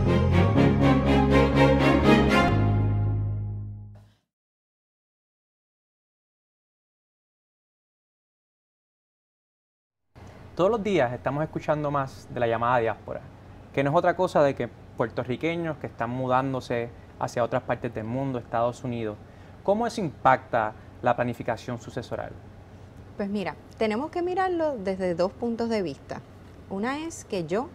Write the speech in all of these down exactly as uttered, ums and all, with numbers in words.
Todos los días estamos escuchando más de la llamada diáspora, que no es otra cosa de que puertorriqueños que están mudándose hacia otras partes del mundo, Estados Unidos. ¿Cómo eso impacta la planificación sucesoral? Pues mira, tenemos que mirarlo desde dos puntos de vista. Una es que yo,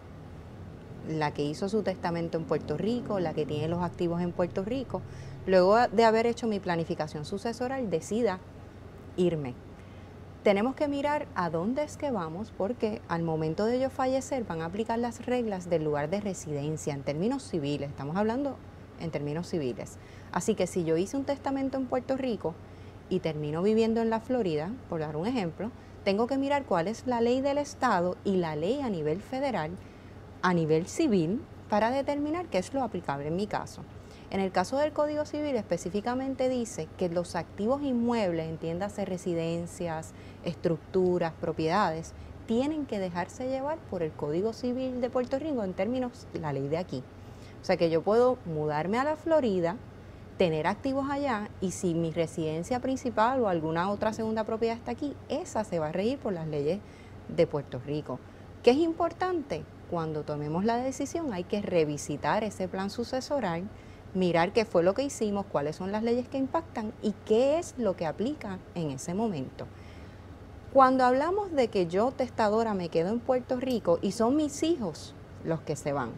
la que hizo su testamento en Puerto Rico, la que tiene los activos en Puerto Rico, luego de haber hecho mi planificación sucesoral, decida irme. Tenemos que mirar a dónde es que vamos, porque al momento de yo fallecer van a aplicar las reglas del lugar de residencia en términos civiles. Estamos hablando en términos civiles. Así que si yo hice un testamento en Puerto Rico y termino viviendo en la Florida, por dar un ejemplo, tengo que mirar cuál es la ley del estado y la ley a nivel federal, a nivel civil, para determinar qué es lo aplicable en mi caso. En el caso del Código Civil específicamente dice que los activos inmuebles, entiéndase residencias, estructuras, propiedades, tienen que dejarse llevar por el Código Civil de Puerto Rico en términos de la ley de aquí. O sea que yo puedo mudarme a la Florida, tener activos allá, y si mi residencia principal o alguna otra segunda propiedad está aquí, esa se va a regir por las leyes de Puerto Rico. ¿Qué es importante? Cuando tomemos la decisión hay que revisitar ese plan sucesoral, mirar qué fue lo que hicimos, cuáles son las leyes que impactan y qué es lo que aplica en ese momento. Cuando hablamos de que yo, testadora, me quedo en Puerto Rico y son mis hijos los que se van,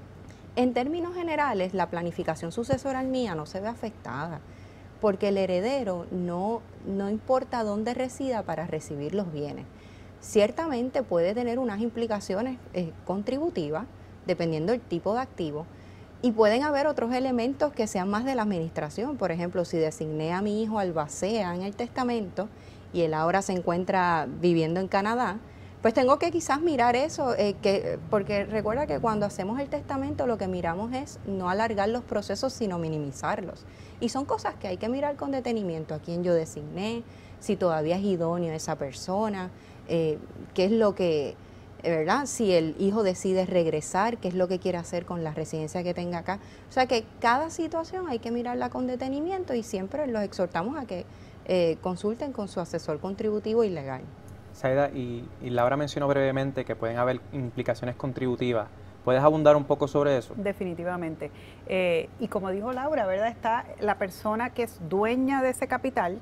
en términos generales la planificación sucesoral mía no se ve afectada, porque el heredero no, no importa dónde resida para recibir los bienes. Ciertamente puede tener unas implicaciones eh, contributivas, dependiendo del tipo de activo, y pueden haber otros elementos que sean más de la administración. Por ejemplo, si designé a mi hijo albacea en el testamento y él ahora se encuentra viviendo en Canadá, pues tengo que quizás mirar eso, eh, que, porque recuerda que cuando hacemos el testamento lo que miramos es no alargar los procesos, sino minimizarlos. Y son cosas que hay que mirar con detenimiento: a quién yo designé, si todavía es idóneo esa persona, eh, qué es lo que... ¿verdad? Si el hijo decide regresar, qué es lo que quiere hacer con la residencia que tenga acá. O sea que cada situación hay que mirarla con detenimiento y siempre los exhortamos a que eh, consulten con su asesor contributivo y legal. Zaida, y, y Laura mencionó brevemente que pueden haber implicaciones contributivas. ¿Puedes abundar un poco sobre eso? Definitivamente. Eh, y como dijo Laura, ¿verdad? Está la persona que es dueña de ese capital,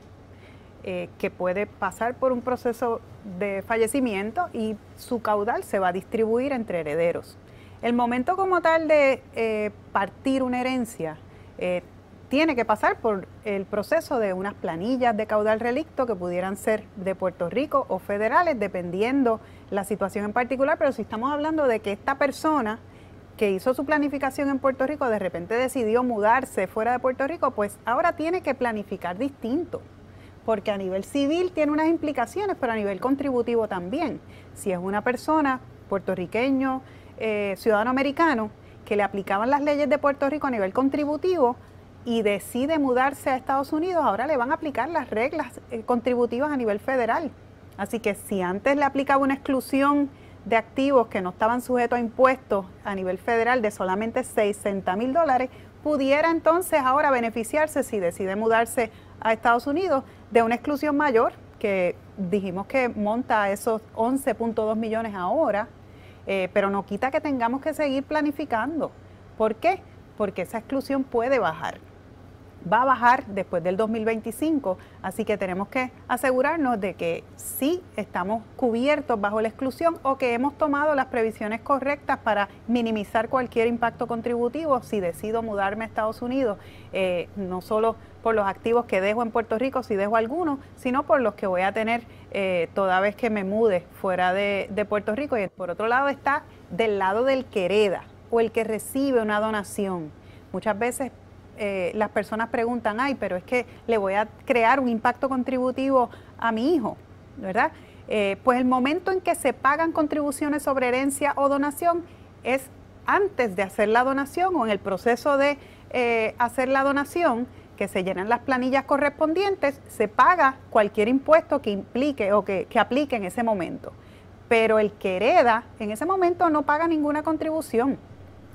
Eh, que puede pasar por un proceso de fallecimiento y su caudal se va a distribuir entre herederos. El momento como tal de eh, partir una herencia eh, tiene que pasar por el proceso de unas planillas de caudal relicto que pudieran ser de Puerto Rico o federales, dependiendo la situación en particular, pero si estamos hablando de que esta persona que hizo su planificación en Puerto Rico de repente decidió mudarse fuera de Puerto Rico, pues ahora tiene que planificar distinto, porque a nivel civil tiene unas implicaciones, pero a nivel contributivo también. Si es una persona puertorriqueño, eh, ciudadano americano, que le aplicaban las leyes de Puerto Rico a nivel contributivo y decide mudarse a Estados Unidos, ahora le van a aplicar las reglas eh, contributivas a nivel federal. Así que si antes le aplicaba una exclusión de activos que no estaban sujetos a impuestos a nivel federal de solamente seiscientos mil dólares, pudiera entonces ahora beneficiarse, si decide mudarse a Estados Unidos, de una exclusión mayor, que dijimos que monta esos once punto dos millones ahora, eh, pero no quita que tengamos que seguir planificando. ¿Por qué? Porque esa exclusión puede bajar. Va a bajar después del dos mil veinticinco, así que tenemos que asegurarnos de que sí estamos cubiertos bajo la exclusión o que hemos tomado las previsiones correctas para minimizar cualquier impacto contributivo si decido mudarme a Estados Unidos, eh, no solo por los activos que dejo en Puerto Rico, si dejo algunos, sino por los que voy a tener eh, toda vez que me mude fuera de, de Puerto Rico. Y por otro lado está del lado del que hereda o el que recibe una donación. Muchas veces Eh, las personas preguntan, ay, pero es que le voy a crear un impacto contributivo a mi hijo, ¿verdad? Eh, pues el momento en que se pagan contribuciones sobre herencia o donación es antes de hacer la donación o en el proceso de eh, hacer la donación, que se llenan las planillas correspondientes, se paga cualquier impuesto que implique o que, que aplique en ese momento. Pero el que hereda en ese momento no paga ninguna contribución.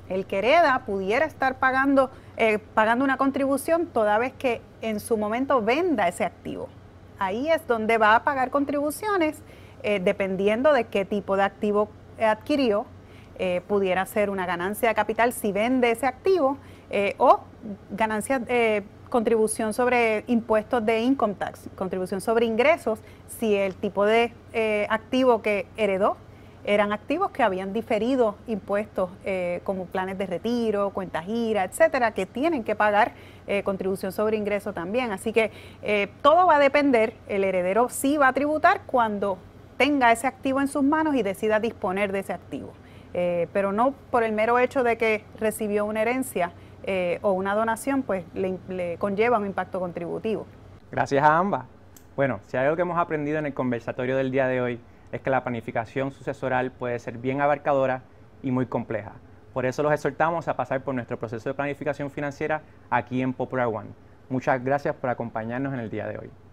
El que hereda pudiera estar pagando, eh, pagando una contribución toda vez que en su momento venda ese activo. Ahí es donde va a pagar contribuciones eh, dependiendo de qué tipo de activo adquirió. Eh, pudiera ser una ganancia de capital si vende ese activo eh, o ganancia, eh, contribución sobre impuestos de income tax, contribución sobre ingresos si el tipo de eh, activo que heredó eran activos que habían diferido impuestos eh, como planes de retiro, cuentas gira, etcétera, que tienen que pagar eh, contribución sobre ingreso también. Así que eh, todo va a depender, el heredero sí va a tributar cuando tenga ese activo en sus manos y decida disponer de ese activo. Eh, pero no por el mero hecho de que recibió una herencia eh, o una donación, pues le, le conlleva un impacto contributivo. Gracias a ambas. Bueno, si hay algo que hemos aprendido en el conversatorio del día de hoy es que la planificación sucesoral puede ser bien abarcadora y muy compleja. Por eso los exhortamos a pasar por nuestro proceso de planificación financiera aquí en Popular One. Muchas gracias por acompañarnos en el día de hoy.